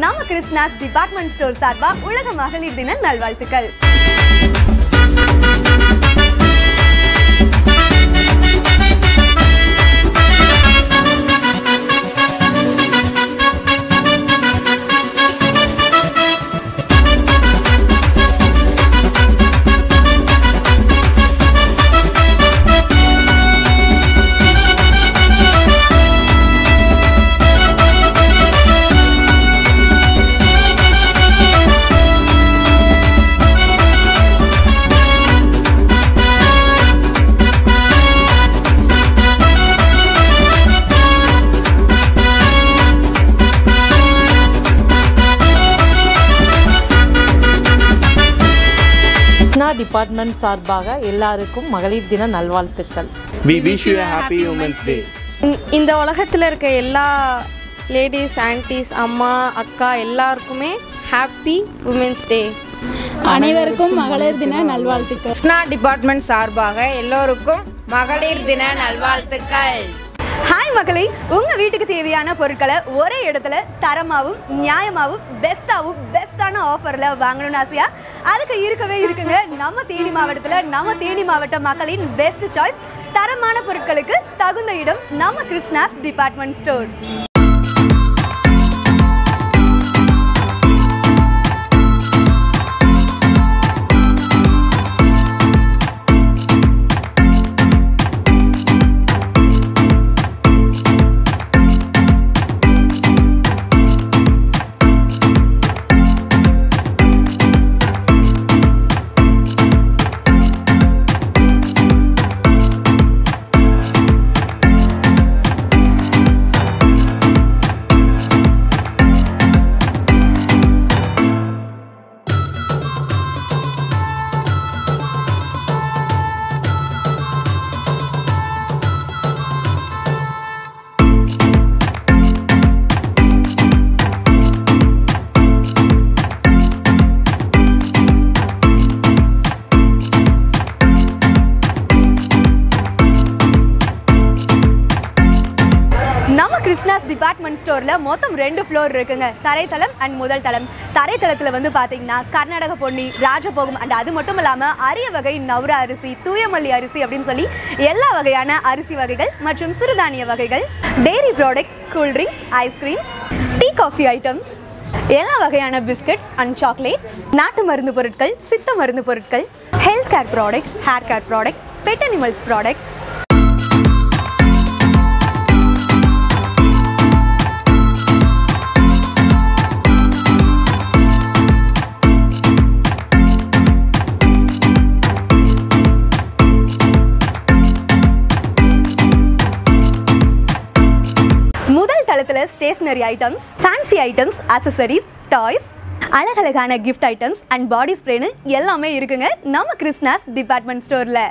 நம்ம Krishna's department store சார்பா உலக மகளிர் தின நல்வாழ்த்துக்கள். டிபார்ட்மெண்ட் சார்பாக எல்லாருக்கும் மகளிர் தின நல்வாழ்த்துக்கள். We wish you a happy Women's Day. இந்த உலகத்தில் இருக்க எல்லா லேடிஸ், ஆன்டிஸ், அம்மா, அக்கா எல்லாருக்குமே ஹாப்பி உமன்ஸ் டே. அனைவருக்கும் மகளிர் தின நல்வாழ்த்துக்கள். கிருஷ்ணா டிபார்ட்மெண்ட் சார்பாக எல்லோருக்கும் மகளிர் தின நல்வாழ்த்துக்கள். ஹாய் மகளே, உங்கள் வீட்டுக்கு தேவையான பொருட்களை ஒரே இடத்துல தரமாகவும் நியாயமாகவும் பெஸ்ட்டான ஆஃபரில் வாங்கணும்னு ஆசையா? அதுக்கு இருக்கவே இருக்குங்க நம்ம தேனி மாவட்டத்தில் நம்ம தேனி மாவட்ட மக்களின் பெஸ்ட் சாய்ஸ். தரமான பொருட்களுக்கு தகுந்த இடம் நம்ம Krishna's department store. Krishna's department ஸ்டோரில் மொத்தம் 2 ஃப்ளோர் இருக்குங்க. தரைத்தளம் அண்ட் முதல் தளம். தரைத்தளத்தில் வந்து பார்த்தீங்கன்னா கர்நாடக பொன்னி, ராஜபோகம் அண்ட் அது மட்டும் இல்லாமல் அரிய வகை நவரா அரிசி, தூயமல்லி அரிசி அப்படின்னு சொல்லி எல்லா வகையான அரிசி வகைகள் மற்றும் சிறுதானிய வகைகள், dairy products, cool drinks, ice creams, tea coffee items, எல்லா வகையான பிஸ்கட்ஸ் அண்ட் சாக்லேட்ஸ், நாட்டு மருந்து பொருட்கள், சித்த மருந்து பொருட்கள், health care product, hair care product, pet animals products, stationery items, fancy items, accessories, toys, அழகழகான கிஃப்ட் ஐட்டம்ஸ் அண்ட் பாடி ஸ்ப்ரேன்னு எல்லாமே இருக்குங்க நம்ம கிருஷ்ணாஸ் டிபார்ட்மெண்ட் ஸ்டோரில்.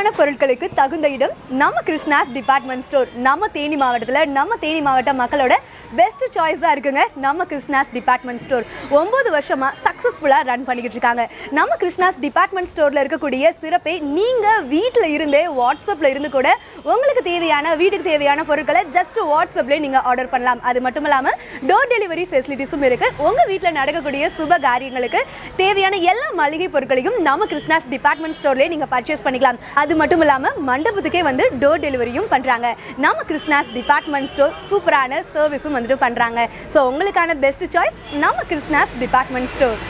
பொருட்களுக்கு தகுந்த இடம் நம்ம கிருஷ்ணாஸ் டிபார்ட்மெண்ட் ஸ்டோர். நம்ம தேனி மாவட்ட மக்களோட பெஸ்ட் சாய்ஸாக இருக்குங்க நம்ம கிருஷ்ணாஸ் டிபார்ட்மெண்ட் ஸ்டோர். 9 வருஷமாக சக்ஸஸ்ஃபுல்லாக ரன் பண்ணிக்கிட்டு இருக்காங்க. நம்ம கிருஷ்ணாஸ் டிபார்ட்மெண்ட் ஸ்டோரில் இருக்கக்கூடிய சிறப்பை நீங்கள் வீட்டில் இருந்தே வாட்ஸ்அப்பில் இருந்து கூட உங்களுக்கு தேவையான வீட்டுக்கு தேவையான பொருட்களை ஜஸ்ட் வாட்ஸ்அப்லேயே நீங்கள் ஆர்டர் பண்ணலாம். அது மட்டும் இல்லாமல் டோர் டெலிவரி ஃபெசிலிட்டிஸும் இருக்குது. உங்கள் வீட்டில் நடக்கக்கூடிய சுப காரியங்களுக்கு தேவையான எல்லா மளிகை பொருட்களையும் நம்ம கிருஷ்ணாஸ் டிபார்ட்மெண்ட் ஸ்டோர்லேயே நீங்கள் பர்ச்சேஸ் பண்ணிக்கலாம். அது மட்டும் இல்லாமல் மண்டபத்துக்கே வந்து டோர் டெலிவரியும் பண்ணுறாங்க. நம்ம கிருஷ்ணாஸ் டிபார்ட்மெண்ட் ஸ்டோர் சூப்பரான சர்வீஸும் வந்துட்டு பண்ணுறாங்க. ஸோ உங்களுக்கான பெஸ்ட் சாய்ஸ் நம்ம கிருஷ்ணாஸ் டிபார்ட்மெண்ட் ஸ்டோர்.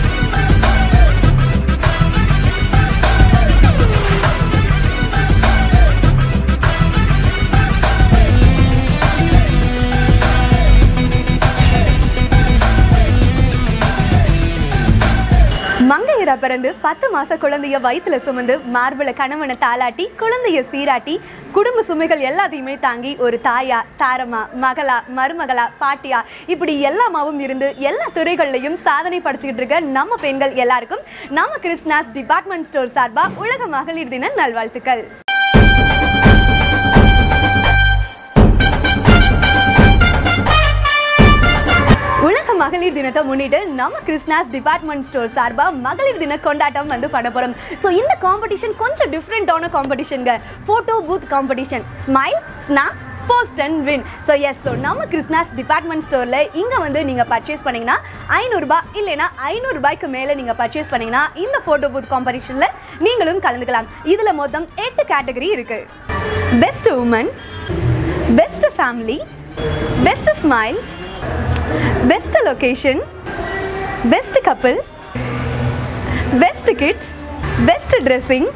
மங்கையரா பிறந்து 10 மாச குழந்தைய வயிற்றுல சுமந்து மார்புல கணவனை தாளாட்டி குழந்தைய சீராட்டி குடும்ப சுமைகள் எல்லாத்தையுமே தாங்கி ஒரு தாயா, தாரமா, மகளா, மருமகளா, பாட்டியா இப்படி எல்லாமாவும் இருந்து எல்லா துறைகள்லையும் சாதனை படைச்சுக்கிட்டு இருக்க நம்ம பெண்கள் எல்லாருக்கும் நம்ம கிருஷ்ணாஸ் டிபார்ட்மெண்ட் ஸ்டோர் சார்பா உலக மகளிர் தின நல்வாழ்த்துக்கள். உலக மகளிர் தினத்தை முன்னிட்டு நம்ம கிருஷ்ணாஸ் டிபார்ட்மெண்ட் ஸ்டோர் சார்பா மகளிர் தின கொண்டாட்டம் வந்து பண்ண போறோம். ஸோ இந்த காம்படிஷன் கொஞ்சம் டிஃப்ரெண்டான காம்படிஷனுங்க. Photo booth competition, smile, snap, post and win. So நம்ம கிருஷ்ணாஸ் டிபார்ட்மெண்ட் ஸ்டோரில் இங்கே வந்து நீங்கள் பர்ச்சேஸ் பண்ணிங்கன்னா 500 ரூபாய் இல்லைன்னா 500 ரூபாய்க்கு மேலே நீங்கள் பர்ச்சேஸ் பண்ணிங்கன்னா இந்த ஃபோட்டோ பூத் காம்படிஷனில் நீங்களும் கலந்துக்கலாம். இதில் மொத்தம் 8 கேட்டகரி இருக்குது. Best woman, best family, best smile, best location, best couple, best kids, best dressing,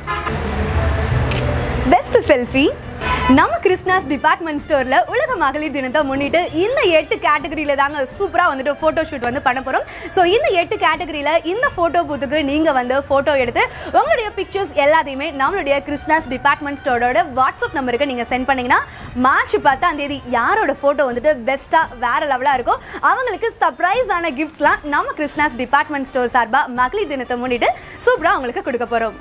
best selfie. நம்ம கிருஷ்ணாஸ் டிபார்ட்மெண்ட் ஸ்டோரில் உலக மகளிர் தினத்தை முன்னிட்டு இந்த 8 கேட்டகரியில் தாங்க சூப்பராக வந்துட்டு ஃபோட்டோ ஷூட் வந்து பண்ண போகிறோம். ஸோ இந்த 8 கேட்டகரியில் இந்த ஃபோட்டோ பூத்துக்கு நீங்கள் வந்து ஃபோட்டோ எடுத்து உங்களுடைய பிக்சர்ஸ் எல்லாத்தையுமே நம்மளுடைய கிருஷ்ணாஸ் டிபார்ட்மெண்ட் ஸ்டோரோட வாட்ஸ்அப் நம்பருக்கு நீங்கள் சென்ட் பண்ணிங்கன்னா மார்ச் 10 யாரோட ஃபோட்டோ வந்துட்டு பெஸ்ட்டாக வேறு லெவலாக இருக்கோ அவங்களுக்கு சர்ப்ரைஸான கிஃப்ட்ஸ்லாம் நம்ம கிருஷ்ணாஸ் டிபார்ட்மெண்ட் ஸ்டோர் சார்பாக மகளிர் தினத்தை முன்னிட்டு சூப்பராக அவங்களுக்கு கொடுக்க போகிறோம்.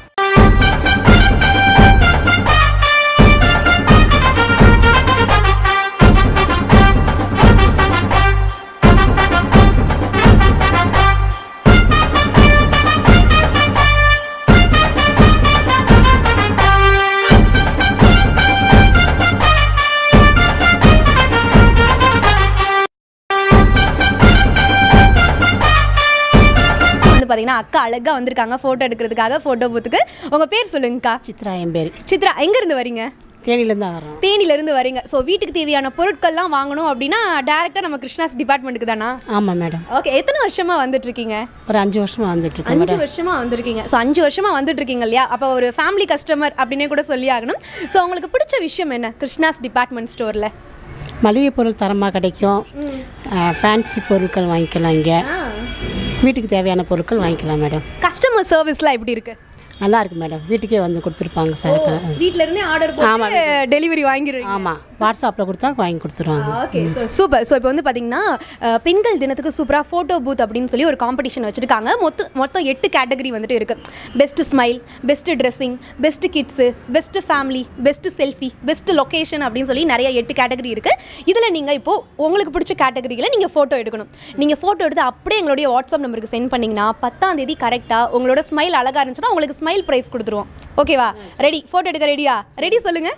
பார்த்தீங்கன்னா அக்கா அழகாக வந்திருக்காங்க ஃபோட்டோ எடுக்கிறதுக்காக ஃபோட்டோ பூத்துக்கு. உங்கள் பேர் சொல்லுங்கக்கா. சித்ரா. என் பேர் சித்ரா. எங்கேருந்து வரீங்க? தேனிலேருந்து வரோம். தேனிலேருந்து வரீங்க. ஸோ வீட்டுக்கு தேவையான பொருட்கள்லாம் வாங்கணும் அப்படின்னா டேரெக்டாக நம்ம கிருஷ்ணாஸ் டிபார்ட்மெண்ட்டுக்கு தானா? ஆமாம் மேடம். ஓகே. எத்தனை வருஷமாக வந்துட்டுருக்கீங்க? ஒரு 5 வருஷமாக வந்துட்டுருக்கோம். 5 வருஷமாக வந்திருக்கீங்க. ஸோ 5 வருஷமாக வந்துட்டுருக்கீங்க இல்லையா? அப்போ ஒரு ஃபேமிலி கஸ்டமர் அப்படின்னே கூட சொல்லி ஆகணும். ஸோ உங்களுக்கு பிடிச்ச விஷயம் என்ன கிருஷ்ணாஸ் டிபார்ட்மெண்ட் ஸ்டோரில்? மளிகை பொருள் தரமாக கிடைக்கும். ஃபேன்சி பொருட்கள் வாங்கிக்கலாம். இங்கே வீட்டுக்கு தேவையான பொருட்கள் வாங்கிக்கலாம் மேடம். கஸ்டமர் சர்வீஸ்லாம் எப்படி இருக்குது? நல்லா இருக்கு மேடம். வீட்டுக்கே வந்து கொடுத்துருப்பாங்க சார். வீட்டில இருந்தே ஆர்டர் போட்டு டெலிவரி வாங்கிடுவீங்க? ஆமாம், வாட்ஸ்அப்பில் கொடுத்தா வாங்கி கொடுத்துருவாங்க. ஓகே. So super. ஸோ இப்போ வந்து பார்த்தீங்கன்னா பெண்கள் தினத்துக்கு சூப்பராக ஃபோட்டோ பூத் அப்படின்னு சொல்லி ஒரு காம்படிஷன் வச்சுருக்காங்க. மொத்தம் 8 கேட்டகரி வந்துட்டு இருக்குது. Best smile, best dressing, best kids, best family, best selfie, best location அப்படின்னு சொல்லி நிறைய 8 கேட்டகரி இருக்குது. இதில் நீங்கள் இப்போது உங்களுக்கு பிடிச்ச கேட்டகரியில் நீங்கள் ஃபோட்டோ எடுக்கணும். நீங்கள் ஃபோட்டோ எடுத்து அப்படியே எங்களுடைய வாட்ஸ்அப் நம்பருக்கு சென்ட் பண்ணிங்கன்னா 10 கரெக்டாக உங்களோட ஸ்மைல் அழகாக இருந்துச்சுன்னா உங்களுக்கு ஸ்மைல் பிரைஸ் கொடுத்துருவோம். ஓகேவா? ரெடி? ஃபோட்டோ எடுக்க ரெடியா? ரெடி சொல்லுங்கள்.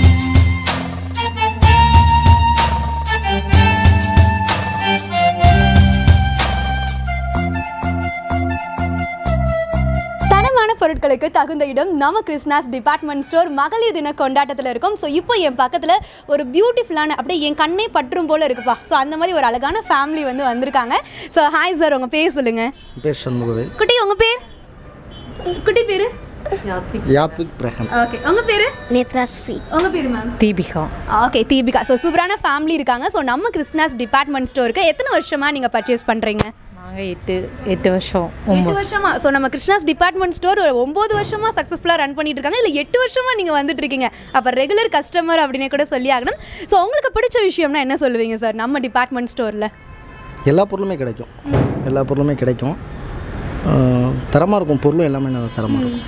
தரமான பொருட்களுக்கு தகுந்த இடம் நம்ம கிருஷ்ணாஸ் டிபார்ட்மெண்ட் ஸ்டோர் மகளிர் தின கொண்டாட்டத்தில் இருக்கும். ஸோ இப்போ என் பக்கத்தில் ஒரு பியூட்டிஃபுல்லான அப்படியே என் கண்ணே பற்றும் போல இருக்குப்பா. ஸோ அந்த மாதிரி ஒரு அழகான ஃபேமிலி வந்து வந்திருக்காங்க. ஸோ ஹாய் சார், உங்கள் பேர் சொல்லுங்கள். பேர் சண்முகவேல். குட்டி, உங்கள் பேர்? குட்டி பேர்? யாத்விக் பிரகம். ஓகே. உங்கள் பேர்? நேத்ராஸ்ரீ. உங்கள் பேர் ma'am? Deepika. Okay, Deepika. So சூப்பரான ஃபேமிலி இருக்காங்க. ஸோ நம்ம கிருஷ்ணாஸ் டிபார்ட்மெண்ட் ஸ்டோருக்கு எத்தனை வருஷமாக நீங்கள் பர்ச்சேஸ் பண்ணுறீங்க? நாங்கள் 8 வருஷம். 8 வருஷமா? ஸோ நம்ம கிருஷ்ணாஸ் டிபார்ட்மெண்ட் ஸ்டோர் 9 வருஷமாக சக்ஸஸ்ஃபுல்லாக ரன் பண்ணிட்டு இருக்காங்க. இல்லை 8 வருஷமாக நீங்கள் வந்துட்டு இருக்கீங்க. அப்போ ரெகுலர் கஸ்டமர் அப்படின்னு கூட சொல்லி ஆகணும். ஸோ உங்களுக்கு பிடிச்ச விஷயம்னா என்ன சொல்லுவீங்க சார் நம்ம டிபார்ட்மெண்ட் ஸ்டோரில்? எல்லா பொருளுமே கிடைக்கும். தரமாக இருக்கும். பொருளும் எல்லாமே நல்லா தரமாக இருக்கும்.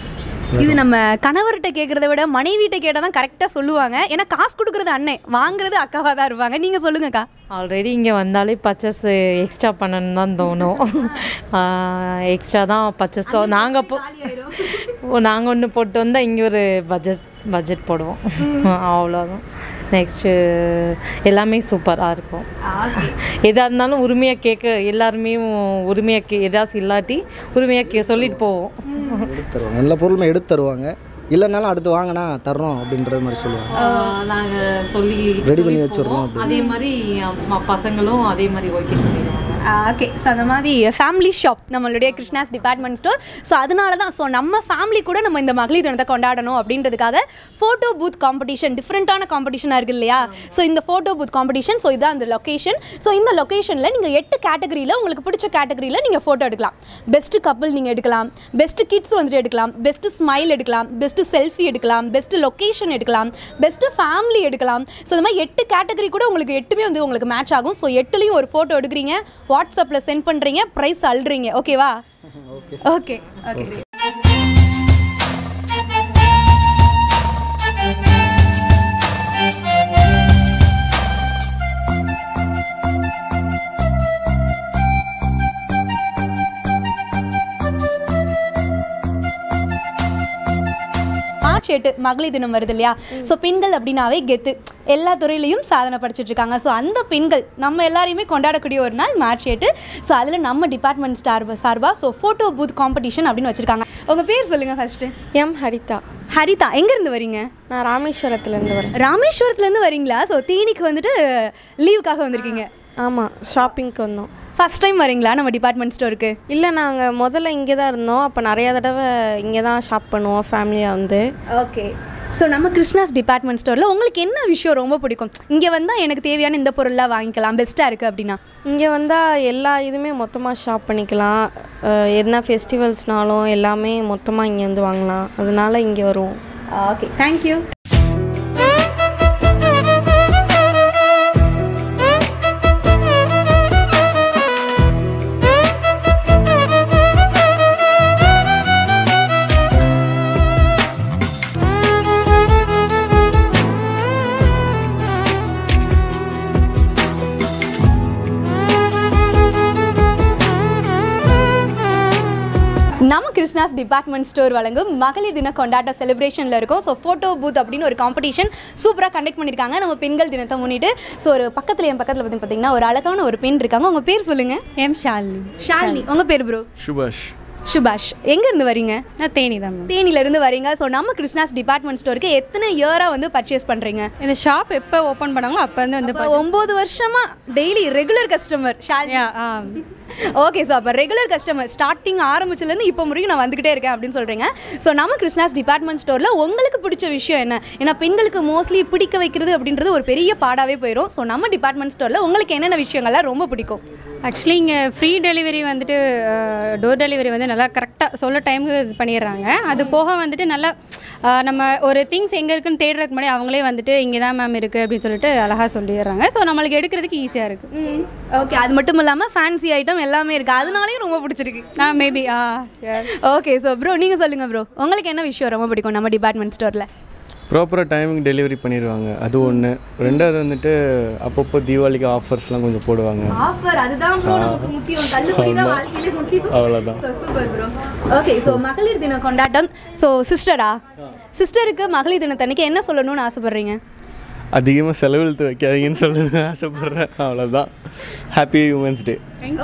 இது நம்ம கணவர்கிட்ட கேட்குறத விட மனைவிட்ட கேட்டால் தான் கரெக்டாக சொல்லுவாங்க. ஏன்னா காசு கொடுக்குறது அண்ணன், வாங்குறது அக்காவாக தான் இருப்பாங்க. நீங்கள் சொல்லுங்கக்கா. ஆல்ரெடி இங்கே வந்தாலே பர்ச்சேஸ் எக்ஸ்ட்ரா பண்ணணும்னு தான் தோணும். எக்ஸ்ட்ரா தான் பர்ச்சேஸ். நாங்கள் ஒன்று போட்டு வந்தால் இங்கே ஒரு பட்ஜெட் போடுவோம். அவ்வளோதான். நெக்ஸ்ட்டு எல்லாமே சூப்பராக இருக்கும். எதாக இருந்தாலும் உரிமையாக கேட்க எல்லாருமே உரிமையாக ஏதாச்சும் இல்லாட்டி உரிமையாக சொல்லிட்டு போவோம். எடுத்து தருவாங்க, எல்லா பொருளுமே எடுத்து தருவாங்க. இல்லைனாலும் அடுத்து வாங்கினா தர்றோம் அப்படின்ற மாதிரி சொல்லுவாங்க. நாங்கள் சொல்லி ரெடி பண்ணி வச்சிடுறோம். அதே மாதிரி பசங்களும் அதே மாதிரி ஓகே சொல்லிடுவாங்க. ஓகே. ஸோ அந்த மாதிரி ஃபேமிலி ஷாப் நம்மளுடைய கிருஷ்ணாஸ் டிபார்ட்மெண்ட் ஸ்டோர். ஸோ அதனால தான் நம்ம ஃபேமிலி கூட நம்ம இந்த மகளிர் தினத்தை கொண்டாடணும் அப்படின்றதுக்காக ஃபோட்டோ பூத் காம்படிஷன், டிஃப்ரெண்ட்டான காம்படிஷனாக இருக்குது இல்லையா? ஸோ இந்த ஃபோட்டோ பூத் காம்படிஷன், ஸோ இதான் அந்த லொக்கேஷன். ஸோ இந்த லொக்கேஷனில் நீங்கள் 8 கேட்டகரியில் உங்களுக்கு பிடிச்ச கேட்டகரியில் நீங்கள் ஃபோட்டோ எடுக்கலாம். பெஸ்ட்டு கப்பிள் நீங்கள் எடுக்கலாம், பெஸ்ட்டு கிட்ஸ் வந்துட்டு எடுக்கலாம், பெஸ்ட்டு ஸ்மைல் எடுக்கலாம், பெஸ்ட்டு செல்ஃபி எடுக்கலாம், பெஸ்ட்டு லொக்கேஷன் எடுக்கலாம், பெஸ்ட்டு ஃபேமிலி எடுக்கலாம். ஸோ இந்த மாதிரி 8 கேட்டகரி கூட உங்களுக்கு 8மே வந்து உங்களுக்கு மேட்ச் ஆகும். ஸோ 8லையும் ஒரு ஃபோட்டோ எடுக்கிறீங்க, வாட்ஸ்அப்பில் சென்ட் பண்ணுறீங்க, ப்ரைஸ் அள்ளுறீங்க. ஓகேவா? ஓகே. மார்ச் 8 மகளிர் தினம் வருது இல்லையா? ஸோ பெண்கள் அப்படின்னாவே கெத்து, எல்லா துறையிலையும் சாதனை படிச்சுட்டு இருக்காங்க. ஸோ அந்த பெண்கள் நம்ம எல்லாரையுமே கொண்டாடக்கூடிய ஒரு நாள் மார்ச் 8. ஸோ அதில் நம்ம டிபார்ட்மெண்ட் சார்பாக ஸோ ஃபோட்டோ பூத் காம்படிஷன் அப்படின்னு வச்சுருக்காங்க. உங்கள் பேர் சொல்லுங்கள் ஃபஸ்ட்டு. எம் ஹரிதா. ஹரிதா, எங்கேருந்து வரீங்க? நான் ராமேஸ்வரத்துலேருந்து வரேன். ராமேஸ்வரத்துலேருந்து வரீங்களா? ஸோ தேனிக்கு வந்துட்டு லீவுக்காக வந்திருக்கீங்க. ஆமாம், ஷாப்பிங்க்கு வந்தோம். ஃபஸ்ட் டைம் வரீங்களா நம்ம டிபார்ட்மெண்ட் ஸ்டோருக்கு? இல்லை, நாங்கள் முதல்ல இங்கே தான் இருந்தோம். அப்போ நிறையா தடவை இங்கே தான் ஷாப் பண்ணுவோம் ஃபேமிலியாக வந்து. ஓகே. ஸோ நம்ம கிருஷ்ணாஸ் டிபார்ட்மெண்ட் ஸ்டோரில் உங்களுக்கு என்ன விஷயம் ரொம்ப பிடிக்கும்? இங்கே வந்தால் எனக்கு தேவையான இந்த பொருளாக வாங்கிக்கலாம், பெஸ்ட்டாக இருக்குது அப்படின்னா? இங்கே வந்தால் எல்லா இதுவுமே மொத்தமாக ஷாப் பண்ணிக்கலாம். என்ன ஃபெஸ்டிவல்ஸ்னாலும் எல்லாமே மொத்தமாக இங்கே வந்து வாங்கலாம். அதனால இங்கே வருவோம். Okay, thank you. நம்ம கிருஷ்ணாஸ் டிபார்ட்மெண்ட் ஸ்டோர் வழங்கும் மகளிர் தின கொண்டாட்ட செலிப்ரேஷனில் இருக்கும். ஸோ ஃபோட்டோ பூத் அப்படின்னு ஒரு காம்படிஷன் சூப்பராக கண்டக்ட் பண்ணியிருக்காங்க நம்ம பெண்கள் தினத்தை முன்னிட்டு. ஸோ என் பக்கத்தில் வந்து பார்த்தீங்கன்னா ஒரு அழகான ஒரு பெண் இருக்காங்க. உங்கள் பேர் சொல்லுங்கள். எம் ஷாலினி. ஷாலினி. உங்கள் பேர் ப்ரோ? சுபாஷ். எங்கேருந்து வரீங்க? நான் தேனி தான். தேனியிலேருந்து வரீங்க. ஸோ நம்ம கிருஷ்ணாஸ் டிபார்ட்மெண்ட் ஸ்டோருக்கு எத்தனை இயராக வந்து பர்ச்சேஸ் பண்ணுறீங்க? இந்த ஷாப் எப்போ ஓப்பன் பண்ணாங்களோ அப்போ வந்து 9 வருஷமாக daily regular customer Shalini. Okay. So அப்போ ரெகுலர் கஸ்டமர் ஸ்டார்டிங் ஆரம்பிச்சிலேருந்து இப்போ முறையும் நான் வந்துக்கிட்டே இருக்கேன் அப்படின்னு சொல்கிறீங்க. ஸோ நம்ம கிருஷ்ணாஸ் டிபார்ட்மெண்ட் ஸ்டோரில் உங்களுக்கு பிடிச்ச விஷயம் என்ன? ஏன்னா பெண்களுக்கு மோஸ்ட்லி பிடிக்க வைக்கிறது அப்படின்றது ஒரு பெரிய பாடாகவே போயிடும். ஸோ நம்ம டிபார்ட்மெண்ட் ஸ்டோரில் உங்களுக்கு என்னென்ன விஷயங்கள்லாம் ரொம்ப பிடிக்கும்? ஆக்சுவலி இங்கே ஃப்ரீ டெலிவரி வந்துட்டு டோர் டெலிவரி வந்து நல்லா கரெக்டாக சொல்ல டைமுக்கு இது பண்ணிடுறாங்க. அது போக வந்துட்டு நல்லா நம்ம ஒரு திங்ஸ் எங்கே இருக்குன்னு தேடுறதுக்கு முன்னாடி அவங்களே வந்துட்டு இங்கே தான் மேம் இருக்குது அப்படின்னு சொல்லிட்டு அழகாக சொல்லிடுறாங்க. ஸோ நம்மளுக்கு எடுக்கிறதுக்கு ஈஸியாக இருக்குது. ஓகே. அது மட்டும் இல்லாமல் ஃபேன்சி ஐட்டம் எல்லாமே இருக்குது, அதனாலேயும் ரொம்ப பிடிச்சிருக்கு. மேபி. ஓகே. ஸோ ப்ரோ நீங்கள் சொல்லுங்கள் ப்ரோ, உங்களுக்கு என்ன விஷயம் ரொம்ப பிடிக்கும் நம்ம டிபார்ட்மெண்ட் ஸ்டோரில்? ப்ராப்பராக டைமிங் டெலிவரி பண்ணிடுவாங்க, அது ஒன்று. ரெண்டாவது வந்துட்டு அப்பப்போ தீபாவளிக்கு ஆஃபர்ஸ்லாம் கொஞ்சம் போடுவாங்க. ஆஃபர் அதுதான் ப்ரோ நமக்கு முக்கியம், தள்ளுபடி தான் வாழ்க்கையிலே முக்கியம். அவ்வளோதான். Super bro. ஓகே. ஸோ மகளிர் தின கொண்டாட்டம். ஸோ சிஸ்டருக்கு மகளிர் தினத்தன்னைக்கு என்ன சொல்லணும்னு ஆசைப்பட்றீங்க? அதிகமாக செலவழித்து வைக்காதீங்கன்னு சொல்லுங்க ஆசைப்பட்றேன். அவ்வளோதான். Happy women's day.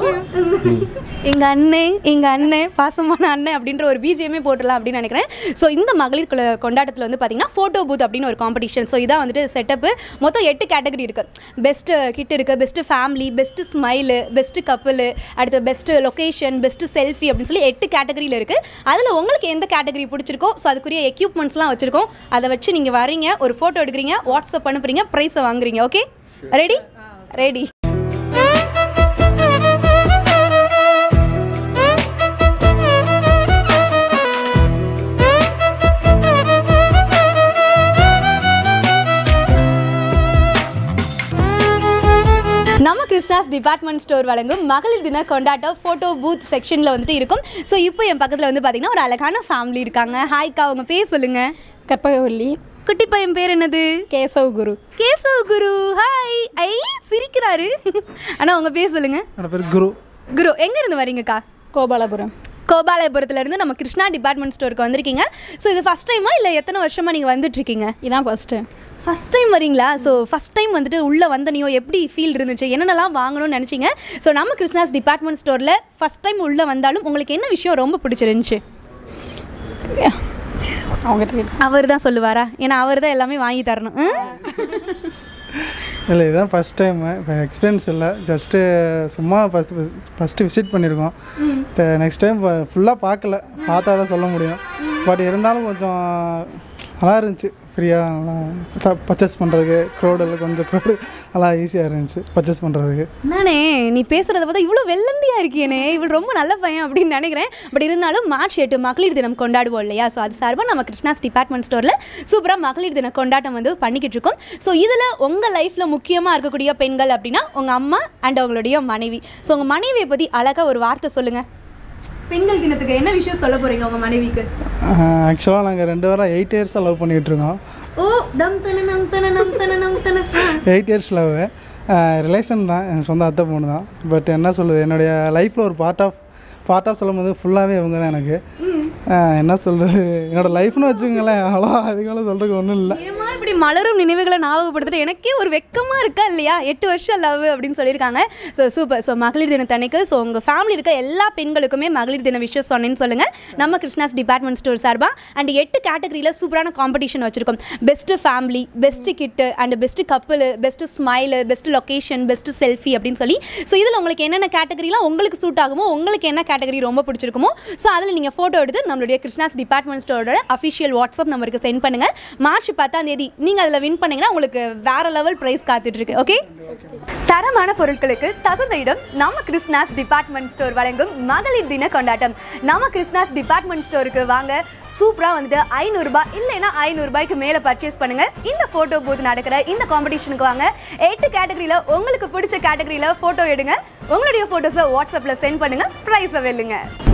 எங்கள் அண்ணன் பாசமான அண்ணன் அப்படின்ற ஒரு பிஜிஎம்மே போட்டுடலாம் அப்படின்னு நினைக்கிறேன். ஸோ இந்த மகளிர் கொண்டாட்டத்தில் வந்து பார்த்தீங்கன்னா ஃபோட்டோ பூத் அப்படின்னு ஒரு காம்படிஷன். ஸோ இதான் வந்துட்டு செட்டப்பு. மொத்தம் 8 கேட்டகரி இருக்குது. பெஸ்ட்டு கிட் இருக்குது, best family, best smile, best couple, அடுத்து பெஸ்ட்டு லொக்கேஷன், பெஸ்ட்டு செல்ஃபி அப்படின்னு சொல்லி 8 கேட்டகரியில் இருக்குது. அதில் உங்களுக்கு எந்த கேட்டகரி பிடிச்சிருக்கோ ஸோ அதுக்குரிய எக்யூப்மெண்ட்ஸ்லாம் வச்சுருக்கோம். அதை வச்சு நீங்கள் வரீங்க, ஒரு ஃபோட்டோ எடுக்கிறீங்க, வாட்ஸ்அப் அனுப்புறீங்க, ப்ரைஸை வாங்குறீங்க. Okay, ready? நம்ம கிருஷ்ணாஸ் டிபார்ட்மெண்ட் ஸ்டோர் வழங்கும் மகளிர் தின கொண்டாட்ட ஃபோட்டோ பூத் செக்ஷனில் வந்துட்டு இருக்கும். ஸோ இப்போ என் பக்கத்தில் வந்து பார்த்திங்கன்னா ஒரு அழகான ஃபேமிலி இருக்காங்க. ஹாய்க்கா, அவங்க பேர் சொல்லுங்கள். கற்பகவல்லி. குட்டி பையன் பேர் என்னது? கேசவ் குரு. கேசவ் குரு. ஹாய். ஐ சிரிக்கிறாரு. ஆனால் உங்கள் பேர் சொல்லுங்கள். என்னோட பேர் குரு. குரு, எங்கேருந்து வரீங்கக்கா? கோபாலபுரம். கோபாலபுரத்துலேருந்து நம்ம கிருஷ்ணா டிபார்ட்மெண்ட் ஸ்டோருக்கு வந்திருக்கீங்க. ஸோ இது ஃபஸ்ட் டைமா இல்லை எத்தனை வருஷமாக நீங்கள் வந்துட்டுருக்கீங்க? இதான் ஃபஸ்ட்டு. ஃபஸ்ட் டைம் வரீங்களா? ஸோ ஃபஸ்ட் டைம் வந்துட்டு உள்ளே வந்தனையோ எப்படி ஃபீல் இருந்துச்சு, என்னென்னலாம் வாங்கணும்னு நினச்சிங்க? ஸோ நம்ம கிருஷ்ணாஸ் டிபார்ட்மெண்ட் ஸ்டோரில் ஃபஸ்ட் டைம் உள்ளே வந்தாலும் உங்களுக்கு என்ன விஷயம் ரொம்ப பிடிச்சிருந்துச்சு? அவர் தான் சொல்லுவாரா? ஏன்னா அவர் தான் எல்லாமே வாங்கி தரணும். இல்லை, இதுதான் ஃபஸ்ட் டைமு. இப்போ எக்ஸ்பீரியன்ஸ் இல்லை, ஜஸ்ட்டு சும்மா ஃபஸ்ட்டு விசிட் பண்ணியிருக்கோம். இப்போ நெக்ஸ்ட் டைம் ஃபுல்லாக பார்க்கல, பார்த்தா தான் சொல்ல முடியும். பட் இருந்தாலும் கொஞ்சம் நல்லா இருந்துச்சு. ஃப்ரீயாக நல்லா பர்ச்சேஸ் பண்ணுறதுக்கு, க்ரௌடில் கொஞ்சம் க்ரௌடு நல்லா ஈஸியாக இருந்துச்சு பர்ச்சேஸ் பண்ணுறதுக்கு. நானே நீ பேசுகிறத பார்த்தா இவ்வளோ வெள்ளந்தியாக இருக்கியனே, இவ்வளோ ரொம்ப நல்ல பையன் அப்படின்னு நினைக்கிறேன். பட் இருந்தாலும் மார்ச் 8 மகளிர் தினம் கொண்டாடுவோம் இல்லையா? ஸோ அது சார்பாக நம்ம கிருஷ்ணாஸ் டிபார்ட்மெண்ட் ஸ்டோரில் சூப்பராக மகளிர் தின கொண்டாட்டம் வந்து பண்ணிக்கிட்டு இருக்கோம். ஸோ இதில் உங்கள் லைஃப்பில் முக்கியமாக இருக்கக்கூடிய பெண்கள் அப்படின்னா உங்கள் அம்மா அண்ட் அவங்களுடைய மனைவி. ஸோ உங்கள் மனைவியை பற்றி அழகாக ஒரு வார்த்தை சொல்லுங்கள். பெண்கள் தினத்துக்கு என்ன விஷயம் சொல்ல போகிறீங்க உங்கள் மனைவிக்கு? ஆக்சுவலாக நாங்கள் 2 வாரம் 8 இயர்ஸாக லவ் பண்ணிகிட்டு இருக்கோம். ஓ, தம் தன நம் தன நம் தன நம் தன 8 இயர்ஸ் லவ். ரிலேஷன் தான், என் சொந்த அத்தை பொண்ணு தான். பட் என்ன சொல்லுது, என்னுடைய லைஃப்பில் ஒரு பார்ட் ஆஃப் சொல்லும் போது ஃபுல்லாகவே இவங்க தான் எனக்கு. என்ன சொல்கிறது, என்னோடய லைஃப்னு வச்சுக்கோங்களேன். அவ்வளோ அதிகம் சொல்கிறதுக்கு ஒன்றும் இல்லை. ஏமா இப்படி மலரும் நினைவுகளை ஞாபகப்படுத்திட்டு எனக்கே ஒரு வெக்கமாக இருக்கா இல்லையா? 8 வருஷம் லவ் அப்படின்னு சொல்லியிருக்காங்க. So super. ஸோ மகளிர் தினத்தன்னைக்கு ஸோ உங்கள் ஃபேமிலி இருக்க எல்லா பெண்களுக்குமே மகளிர் தின விஷயம் சொன்னேன்னு சொல்லுங்கள் நம்ம கிருஷ்ணாஸ் டிபார்ட்மெண்ட் ஸ்டோர் சார்பாக. அண்ட் 8 கேட்டகரியில் சூப்பரான காம்படிஷன் வச்சுருக்கோம். Best family, best kid and best couple, best smile, best location, best selfie அப்படின்னு சொல்லி. ஸோ இதில் உங்களுக்கு என்னென்ன கேட்டகரிலாம் உங்களுக்கு சூட் ஆகுமோ, உங்களுக்கு என்ன கேட்டகரி ரொம்ப பிடிச்சிருக்குமோ, ஸோ அதில் நீங்கள் ஃபோட்டோ எடுத்து நம்மளுடைய கிருஷ்ணாஸ் டிபார்ட்மெண்ட் ஸ்டோரோட அஃபிஷியல் வாட்ஸ்அப் நம்பருக்கு சென்ட் பண்ணுங்கள். மார்ச் 10 நீங்கள் அதில் வின் பண்ணிங்கன்னா உங்களுக்கு வேறு லெவல் ப்ரைஸ் காத்துட்ருக்கு. ஓகே, தரமான பொருட்களுக்கு தகுந்த இடம் நம்ம கிருஷ்ணாஸ் டிபார்ட்மெண்ட் ஸ்டோர் வழங்கும் மகளிர் தின கொண்டாட்டம். நம்ம கிருஷ்ணாஸ் டிபார்ட்மெண்ட் ஸ்டோருக்கு வாங்க. சூப்பராக வந்துட்டு 500 ரூபாய் இல்லைன்னா 500 ரூபாய்க்கு மேலே பர்ச்சேஸ் பண்ணுங்கள். இந்த ஃபோட்டோ பூத் நடக்கிற இந்த காம்படிஷனுக்கு வாங்க. 8 கேட்டகரியில் உங்களுக்கு பிடிச்ச கேட்டகரியில் ஃபோட்டோ எடுங்க. உங்களுடைய ஃபோட்டோஸை வாட்ஸ்அப்பில் சென்ட் பண்ணுங்கள். ப்ரைஸை வெல்லுங்க.